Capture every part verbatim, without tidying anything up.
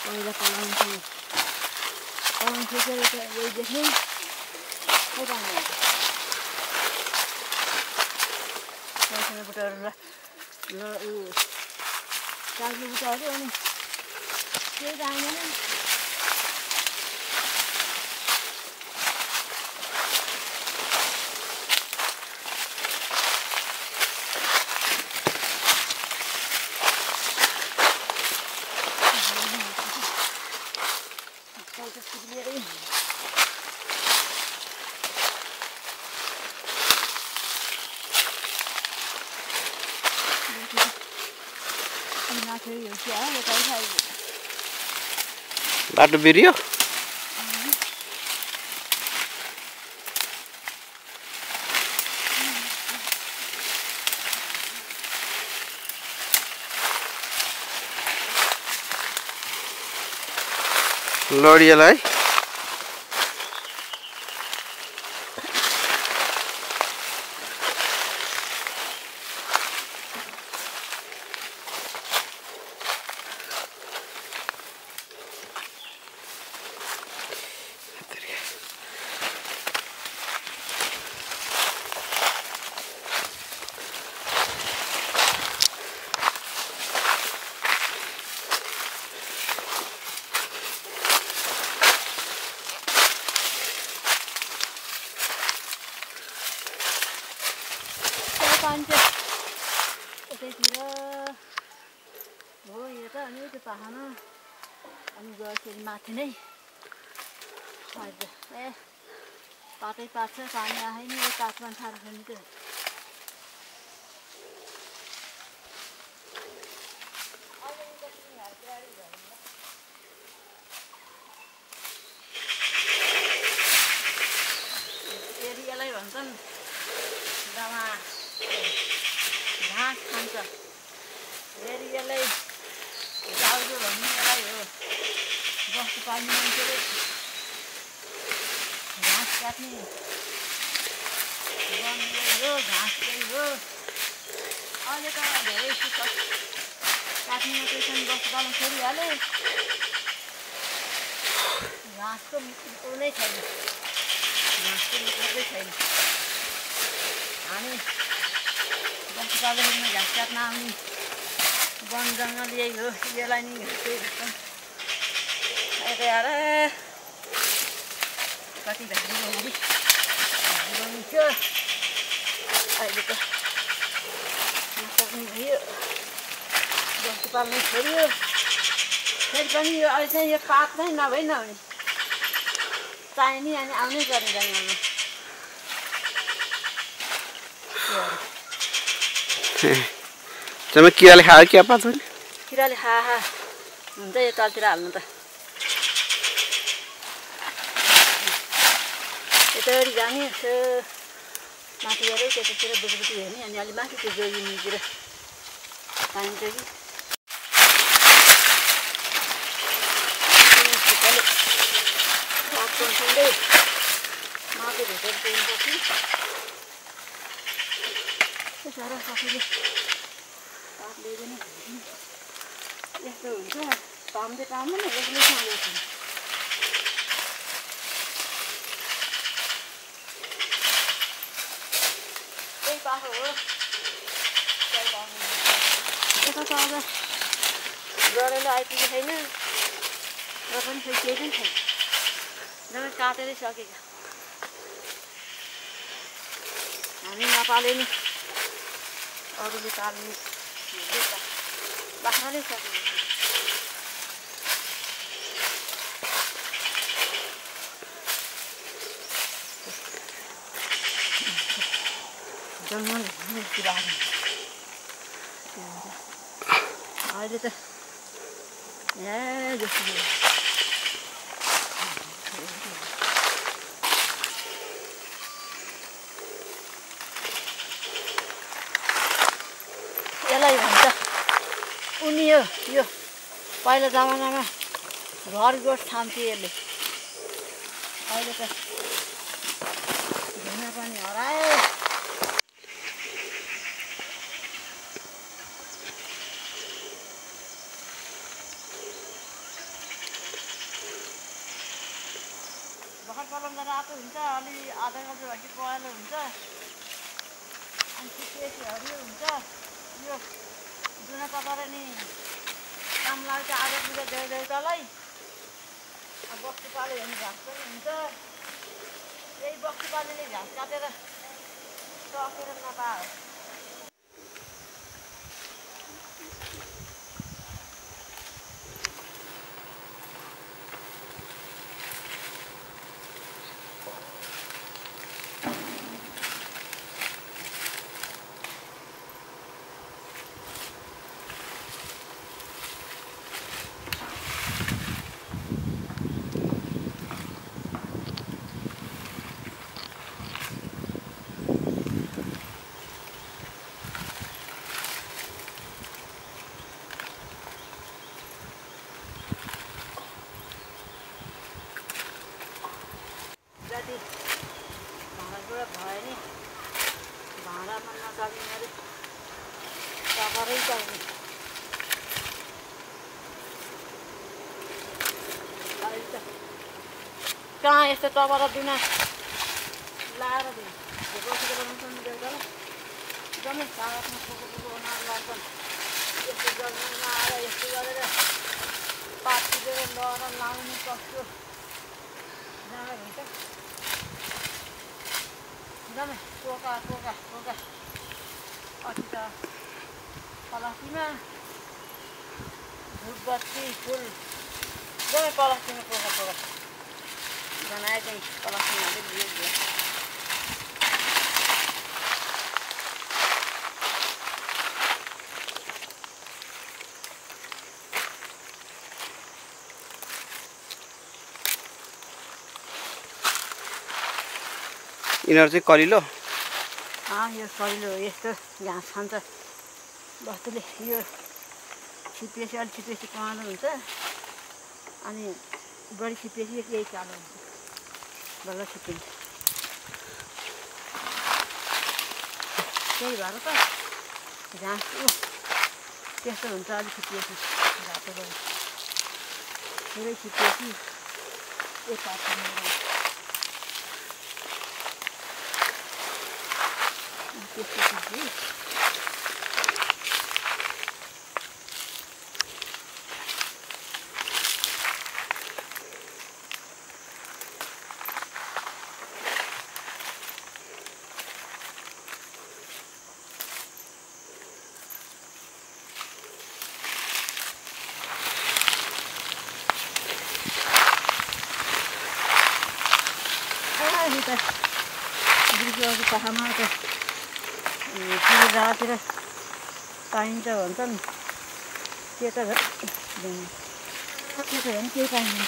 पहिला पलाउँथ्यो पलाउँथ्यो चाहिँ त यही देख्ने खै पाउने सानो बुटाहरू ल ऊ कागजी बुटाहरू अनि केही त आएन बाटो बिरियो लडियालाई पानी यतैतिर हो यो त अनि त्यो पाखामा अनि गएपछि माथि नै ए पातै पात छ पानी आएन यो पातमा थाहा राख्नु त्यो एरियालाई भन्छन् दामा घाँस खान्छ फेरि यसलाई गाउजो भन्ने यसलाई हो बस्ती पाल्ने मान्छेले घाँस काट्ने बन्ने हो घाँस चाहिँ हो अहिले त धेरै काट्ने मात्रै छन् बस्ती पाल्नु छोडिहाले घाँसको उ नै छैन घाँसको मात्रै छैन हामी बस्ती पाल्दाखेरि घाँस काट्न आउने वन जङ्गल यही हो यसलाई नि घाँसै भन्छन् अहिले आएर कति घाँसी बनाउने घाँसी बनिन्थ्यो अहिले त नसक्ने भयो बस्ती पाल्नु छोड्यो फेरि पनि यो अहिले चाहिँ यो पात चाहिँ नभइ नहुने चाहियो नि अनि आउनै पर्ने जङ्गलमा जम्मै किराले खायो क्या पाछ नि किराले खा खा हुन्छ यो तलतिर हाल्नु त यतापट्टि जाने यसो माथि गएर त्यतातिर बुटुबुटी हेर्ने अनि अलि माथि त्यो जोगिनीतिर पाइन्छ कि सँगै माथि भेटेर पुग्नुपर्छ साह्रो कसैले पात ल्याइदिनु यस्तो हुन्छ पाउँदै पाउँदैन एक्लै खाँदैछ त्यही पाएको हो यता त अब गरेर आइपुगेको छैन र पनि खै केही पनि छैन जम्मै काटेरै सकेको हामी नपाले नि अरूले पाल्ने बाख्राले सकिन्छ जङ्गल कुरा अहिले त ए जस्तो यसलाई भन्छ उनी हो यो पहिला जमानामा घर गोठ थाम्थ्यो यसले अहिले त घुम्न पनि हरायो भन्दा रातो हुन्छ, अलि आधा गल्लो भएपछि पहेँलो हुन्छ, अनि त्यसपछि हरियो हुन्छ। यो जुना तपाईँले नि काम लाग्छ आधा किलो देउ देउतालाई। अब बस्ती पाले भने घाँस पनि हुन्छ। यही बस्ती पालेले घाँस काटेर सकेर नपाओ। जति भाँडाकुँडा भयो नि भाँडामा नचल्ने अरे टपरै चाहिने। अहिले त कहाँ यस्तो टपरा बिना लाएर दिनु बसेर बनाउँछ नि देउतालाई जम्मै कागजमा फोको फोको बनाएर लान्छन्। यस्तो जमिनमा आएर यस्तो गरेर पात टिपेर लगेर लाउनु कस्तो जाँदा हुन्छ। जम्मै टोका टोका टोका अति त पलासीमा धुपबत्ती फुल जम्मै पलासीमा टोका टोका जनाए चाहिँ पलासीमा अलिक दियो दियो। यिनीहरू चाहिँ कलिलो यो कलिलो यस्तो घाँस खान्छ बस्तुले। यो छिपेपछि अलिक छिपेपछि कालो हुन्छ, अनि बढी छिपेपछि यही कालो हुन्छ, बल्ल छिपिन्छ। त्यही भएर त घाँस त्यस्तो हुन्छ अलिक छिपेपछि रातो बढी पुरै छिपेपछि एक पात त्यसपछि बिजुवाको पाखामा त रातिर पाइन्छ भन्छन्। त्यो त त्यो त झन् केही पाइँदैन।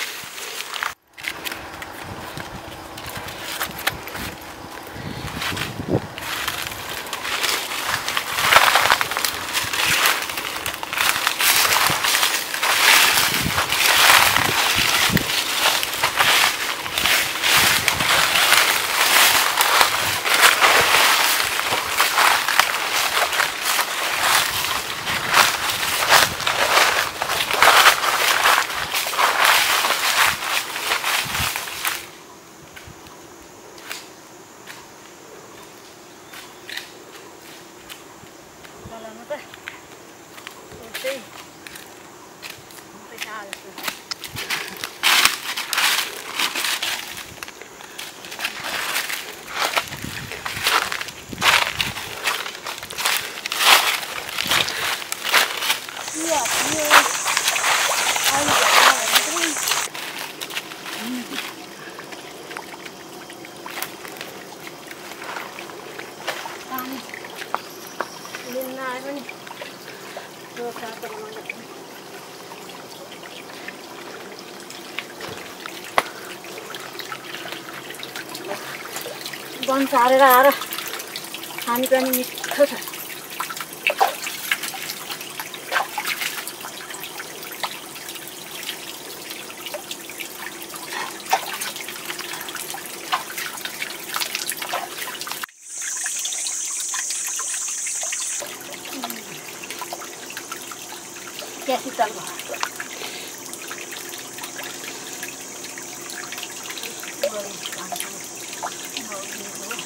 वन सारेर आएर खानी पनि मिठो छ। क्या शीतल भयो गरी जान्छु नउठेको